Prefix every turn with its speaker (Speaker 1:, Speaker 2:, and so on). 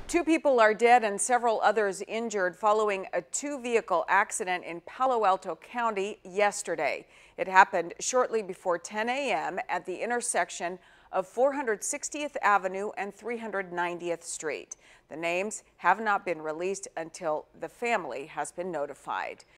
Speaker 1: Two people are dead and several others injured following a two-vehicle accident in Palo Alto County yesterday. It happened shortly before 10 a.m. at the intersection of 460th Avenue and 390th Street. The names have not been released until the family has been notified.